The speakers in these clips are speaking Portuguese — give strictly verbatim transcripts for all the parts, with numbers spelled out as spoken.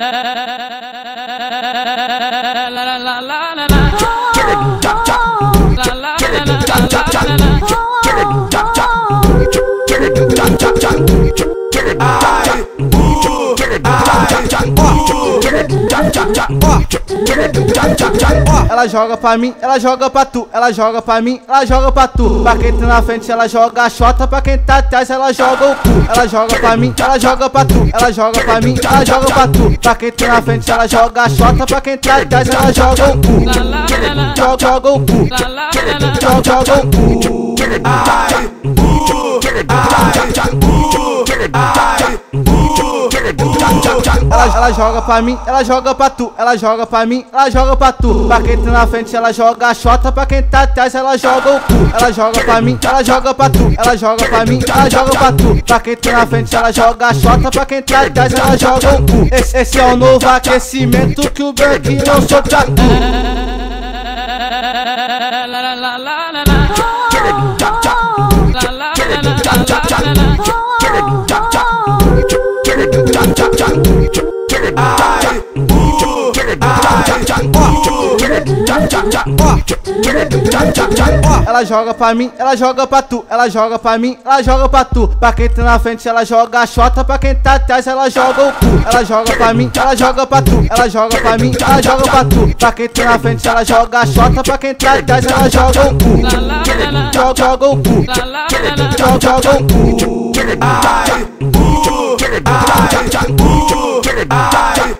Ela joga pra mim, ela joga pra tu, ela joga pra mim, ela joga pra tu. Pra quem tá na frente ela joga a xota, pra quem tá atrás ela joga o cu. Ela joga pra mim, ela joga pra tu, ela joga pra mim, ela joga pra tu. Pra quem tá na frente ela joga a xota, pra quem tá atrás ela joga o cu. Joga, joga o cu, joga, joga o cu. Ai, uh, ai, uh, ai, Ela, ela joga pra mim, ela joga pra tu, ela joga pra mim, ela joga pra tu. Pra quem tá na frente ela joga a xota, pra quem tá atrás ela joga o cu. Ela joga pra mim, ela joga pra tu, ela joga pra mim, ela joga pra tu. Pra quem tá na frente ela joga a xota, pra quem tá atrás ela joga o cu. Esse, esse é o novo aquecimento que o branquinho não sou pra tu. ai, uh, ai, Ela joga pra mim, ela joga pra tu, ela joga pra mim, ela joga pra tu. Pra quem tá na frente ela joga a xota, pra quem tá atrás ela joga o cu. Ela joga pra mim, ela joga pra tu, ela joga pra mim, ela joga pra tu. Pra quem tá na frente ela joga a xota, pra quem tá atrás ela joga o cu. Joga, joga o cu, joga, joga o cu. ai, uh, ai,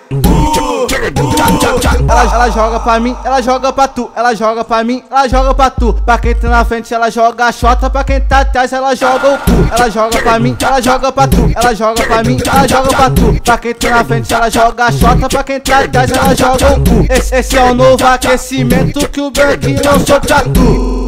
Ela, ela joga pra mim, ela joga pra tu, ela joga pra mim, ela joga pra tu. Pra quem tá na frente ela joga a xota, pra quem tá atrás ela joga o cu. Ela joga pra mim, ela joga pra tu, ela joga pra mim, ela joga pra tu. Pra quem tá na frente ela joga a xota, pra quem tá atrás ela joga o cu. Esse, esse é o novo aquecimento que o branquinho não sou pra tu.